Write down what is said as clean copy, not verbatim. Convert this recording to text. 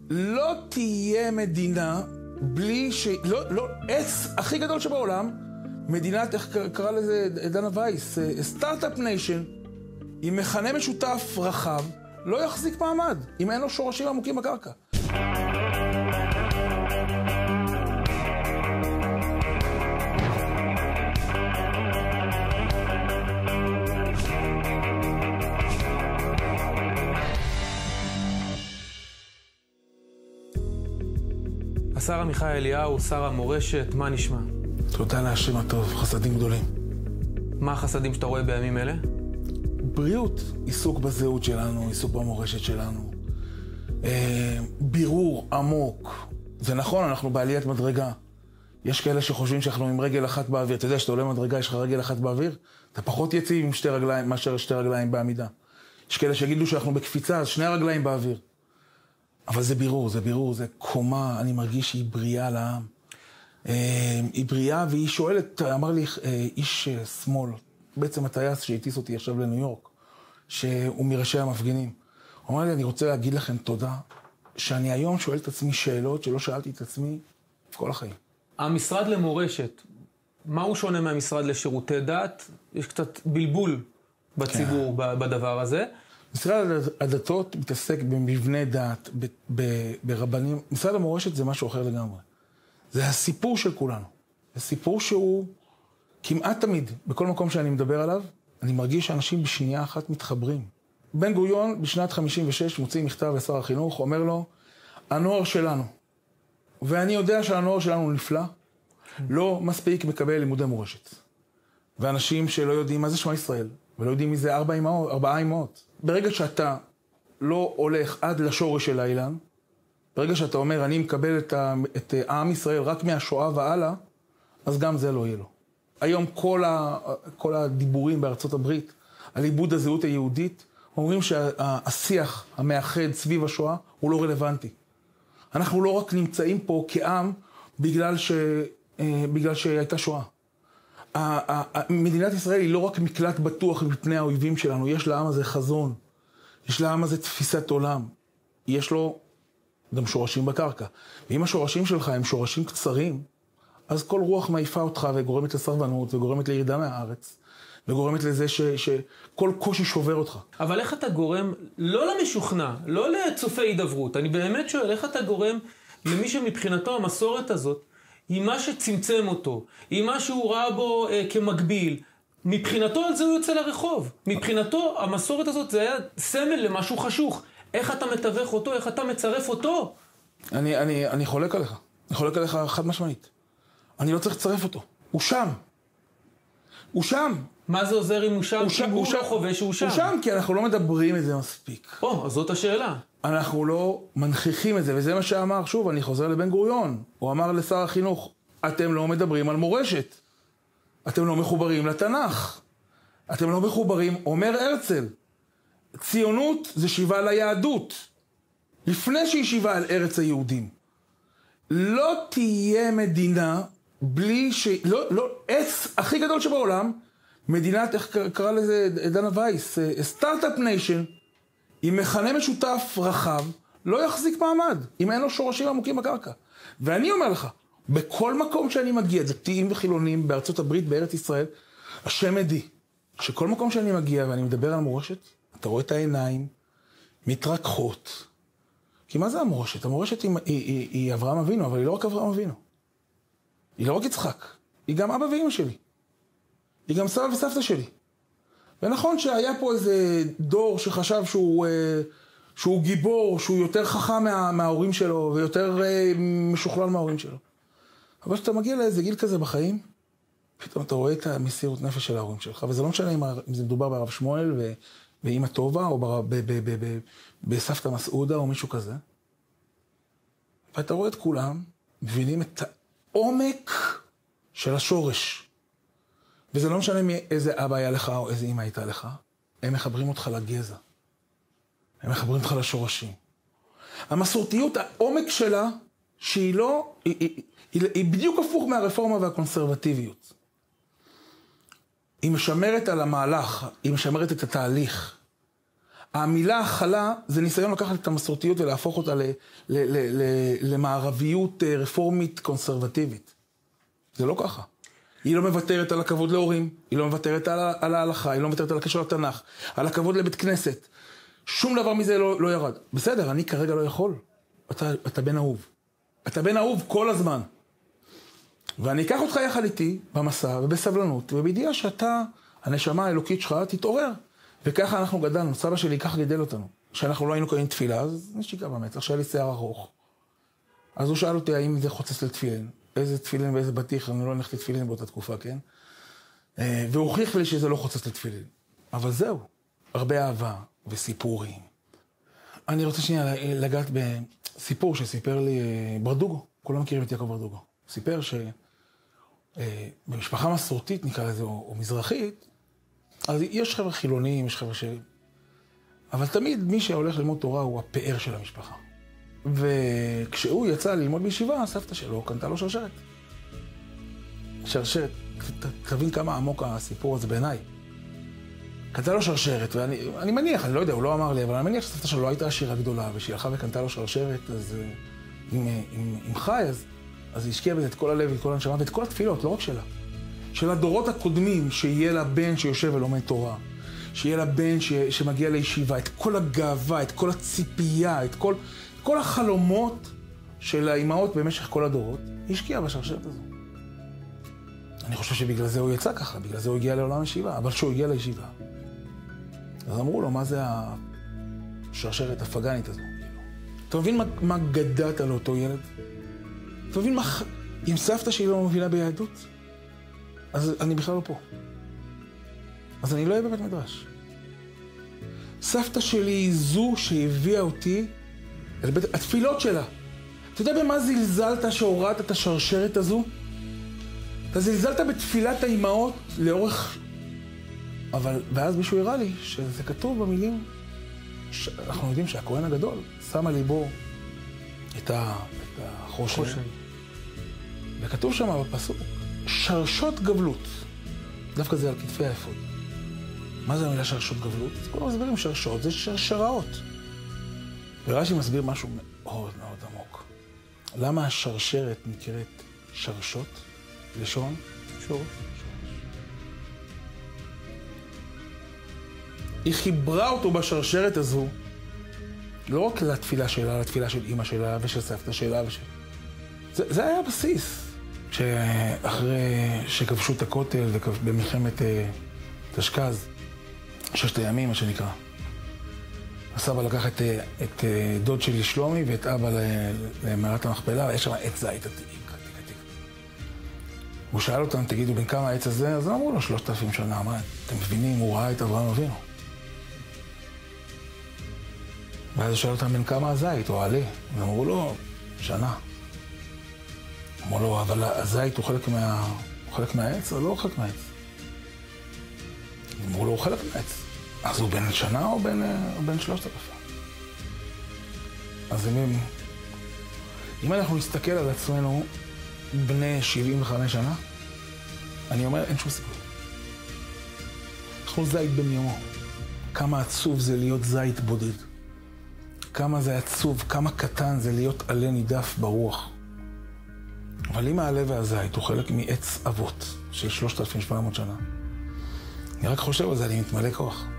לא תהיה מדינה בלי עץ הכי גדול שבעולם, מדינת, איך קרא לזה דנה וייס, סטארט-אפ ניישן, עם מכנה משותף רחב, לא יחזיק מעמד, אם אין לו שורשים עמוקים בקרקע. השר עמיחי אליהו, שר המורשת, מה נשמע? תודה להשם הטוב, חסדים גדולים. מה החסדים שאתה רואה בימים אלה? בריאות, עיסוק בזהות שלנו, עיסוק במורשת שלנו. בירור עמוק. זה נכון, אנחנו בעליית מדרגה. יש כאלה שחושבים שאנחנו עם רגל אחת באוויר. אתה יודע שאתה עולה מדרגה, יש לך רגל אחת באוויר? אתה פחות יציב עם שתי רגליים מאשר שתי רגליים בעמידה. יש כאלה שיגידו שאנחנו בקפיצה, אז שני רגליים באוויר. אבל זה בירור, זה קומה, אני מרגיש שהיא בריאה לעם. היא בריאה והיא שואלת, אמר לי איש שמאל, בעצם הטייס שהטיס אותי עכשיו לניו יורק, שהוא מראשי המפגינים. הוא אמר לי, אני רוצה להגיד לכם תודה, שאני היום שואל את עצמי שאלות שלא שאלתי את עצמי כל החיים. המשרד למורשת, מה הוא שונה מהמשרד לשירותי דת? יש קצת בלבול בציבור בדבר הזה. משרד הדתות מתעסק במבנה דת, ברבנים. משרד המורשת זה משהו אחר לגמרי. זה הסיפור של כולנו. זה סיפור שהוא כמעט תמיד, בכל מקום שאני מדבר עליו, אני מרגיש שאנשים בשנייה אחת מתחברים. בן גוריון בשנת 56 מוציא מכתב לשר החינוך, אומר לו, הנוער שלנו, ואני יודע שהנוער שלנו נפלא, לא מספיק מקבל לימודי מורשת. ואנשים שלא יודעים מה זה שמע ישראל, ולא יודעים מי זה 4 אמהות. ברגע שאתה לא הולך עד לשורש של האילן, ברגע שאתה אומר, אני מקבל את העם ישראל רק מהשואה והלאה, אז גם זה לא יהיה לו. היום כל הדיבורים בארצות הברית על איבוד הזהות היהודית, אומרים שהשיח המאחד סביב השואה הוא לא רלוונטי. אנחנו לא רק נמצאים פה כעם בגלל שהייתה שואה. מדינת ישראל היא לא רק מקלט בטוח מפני האויבים שלנו, יש לעם הזה חזון, יש לעם הזה תפיסת עולם, יש לו גם שורשים בקרקע. ואם השורשים שלך הם שורשים קצרים, אז כל רוח מעיפה אותך וגורמת לסרבנות וגורמת לירידה מהארץ, וגורמת לזה שכל קושי שובר אותך. אבל איך אתה גורם, לא למשוכנע, לא לצופי הידברות, אני באמת שואל, איך אתה גורם למי שמבחינתו המסורת הזאת, היא מה שצמצם אותו, היא מה שהוא ראה בו כמקביל. מבחינתו על זה הוא יוצא לרחוב. מבחינתו המסורת הזאת זה היה סמל למשהו חשוך. איך אתה מתווך אותו, איך אתה מצרף אותו? אני חולק עליך. אני חולק עליך חד משמעית. אני לא צריך לצרף אותו. הוא שם. הוא שם. מה זה עוזר אם הוא שם? אם הוא לא חווה שהוא שם. הוא שם כי אנחנו לא מדברים את זה מספיק. אז זאת השאלה. אנחנו לא מנכיחים את זה, וזה מה שאמר, שוב, אני חוזר לבן גוריון. הוא אמר לשר החינוך, אתם לא מדברים על מורשת. אתם לא מחוברים לתנ"ך. אתם לא מחוברים, אומר הרצל. ציונות זה שיבה ליהדות. לפני שהיא שיבה על ארץ היהודים. לא תהיה מדינה בלי עץ הכי גדול שבעולם, מדינת, איך קרא לזה דנה וייס, סטארט-אפ ניישן, עם מכנה משותף רחב, לא יחזיק מעמד, אם אין לו שורשים עמוקים בקרקע. ואני אומר לך, בכל מקום שאני מגיע, דתיים וחילונים בארצות הברית, בארץ ישראל, השם עדי, שכל מקום שאני מגיע ואני מדבר על מורשת, אתה רואה את העיניים מתרככות. כי מה זה המורשת? המורשת היא אברהם אבינו, אבל היא לא רק אברהם אבינו. היא לא רק יצחק, היא גם אבא ואמא שלי. היא גם סבא וסבתא שלי. ונכון שהיה פה איזה דור שחשב שהוא גיבור, שהוא יותר חכם מההורים שלו, ויותר משוכלל מההורים שלו. אבל כשאתה מגיע לאיזה גיל כזה בחיים, פתאום אתה רואה את המסירות נפש של ההורים שלך, וזה לא משנה אם זה מדובר ברב שמואל ואמא טובה, או בסבתא מסעודה, או מישהו כזה. ואתה רואה את כולם, מבינים את העומק של השורש. וזה לא משנה מאיזה אבא היה לך או איזה אמא הייתה לך, הם מחברים אותך לגזע. הם מחברים אותך לשורשים. המסורתיות, העומק שלה, שהיא לא, היא בדיוק הפוך מהרפורמה והקונסרבטיביות. היא משמרת על המהלך, היא משמרת את התהליך. המילה הכלה זה ניסיון לקחת את המסורתיות ולהפוך אותה למערביות רפורמית קונסרבטיבית. זה לא ככה. היא לא מוותרת על הכבוד להורים, היא לא מוותרת על ההלכה, היא לא מוותרת על הקשר לתנ"ך, על הכבוד לבית כנסת. שום דבר מזה לא ירד. בסדר, אני כרגע לא יכול. אתה בן אהוב. אתה בן אהוב כל הזמן. ואני אקח אותך יחד איתי במסע ובסבלנות, ובידיעה שאתה, הנשמה האלוקית שלך, תתעורר. וככה אנחנו גדלנו. סבא שלי ככה גידל אותנו. כשאנחנו לא היינו קוראים תפילה, אז נשיקה במצח, שהיה לי שיער ארוך. אז הוא שאל אותי האם זה חוצץ לתפילין. איזה תפילין ואיזה בטיח, אני לא הנחתי תפילין באותה תקופה, כן? והוא הוכיח לי שזה לא חוצץ לתפילין. אבל זהו, הרבה אהבה וסיפורים. אני רוצה שנייה לגעת בסיפור שסיפר לי ברדוגו. כולם מכירים את יעקב ברדוגו. סיפר שבמשפחה מסורתית, נקרא לזה, או מזרחית, אז יש חבר'ה חילונים, יש חבר'ה אבל תמיד מי שהולך ללמוד תורה הוא הפאר של המשפחה. וכשהוא יצא ללמוד בישיבה, הסבתא שלו קנתה לו שרשרת. שרשרת, תבין כמה עמוק הסיפור הזה בעיניי. קנתה לו שרשרת, ואני מניח, אני לא יודע, הוא לא אמר לי, אבל אני מניח שסבתא שלו לא הייתה עשירה גדולה, ושהיא הלכה וקנתה לו שרשרת, אז עם חי, אז היא השקיעה בזה את כל הלב, את כל הנשמה, ואת כל התפילות, לא רק שלה. של הדורות הקודמים, שיהיה לה בן שיושב ולומד תורה, שיהיה לה בן שמגיע לישיבה, את כל הגאווה, את כל הציפייה, את כל החלומות של האימהות במשך כל הדורות, היא השקיעה בשרשרת הזו. אני חושב שבגלל זה הוא יצא ככה, בגלל זה הוא הגיע לעולם הישיבה, אבל כשהוא הגיע לישיבה, אז אמרו לו, מה זה השרשרת הפגנית הזו? אתה מבין מה גדעת על אותו ילד? אתה מבין מה, אם סבתא שלי לא מבינה ביהדות, אז אני בכלל לא פה. אז אני לא אהיה בבית מדרש. סבתא שלי היא זו שהביאה אותי אל בית התפילות שלה. אתה יודע במה זלזלת שהורדת את השרשרת הזו? אתה זלזלת בתפילת האימהות לאורך... ואז מישהו הראה לי שזה כתוב במילים, אנחנו יודעים שהכהן הגדול שם על ליבו את החושן. וכתוב שם בפסוק, שרשות גבלות. דווקא זה על כתפי האפוד. מה זה המילה שרשות גבלות? אז כל מסבירים שרשות, זה שרשראות. ורש"י מסביר משהו מאוד מאוד עמוק. למה השרשרת נקראת שרשות? לשון? שורש. היא חיברה אותו בשרשרת הזו, לא רק לתפילה שלה, לתפילה של אמא שלה ושל סבתא שלה זה היה בסיס. שאחרי שכבשו את הכותל ובמלחמת תשכ"ז, ששת הימים, מה שנקרא. הסבא לקח את דוד שלי שלומי ואת אבא למערת המכפלה, ויש שם עץ זית עתיק. הוא שאל אותם, תגידו, בין כמה העץ הזה? אז אמרו לו, 3,000 שנה. מה, אתם מבינים, הוא ראה את אברהם אבינו. ואז הוא שאל אותם, בין כמה הזית או העלה? אז אמרו לו, שנה. אמרו לו, אבל הזית הוא חלק מהעץ או לא חלק מהעץ? אמרו לו, הוא חלק מהעץ. אז הוא בן שנה או בן 3,000? אז אם אנחנו נסתכל על עצמנו בני 75 שנה, אני אומר, אין שום סיכוי. אנחנו זית בן יומו. כמה עצוב זה להיות זית בודד. כמה זה עצוב, כמה קטן זה להיות עלה נידף ברוח. אבל אם העלה והזית הוא חלק מעץ אבות של 3,700 שנה, אני רק חושב על זה, אני מתמלא כוח.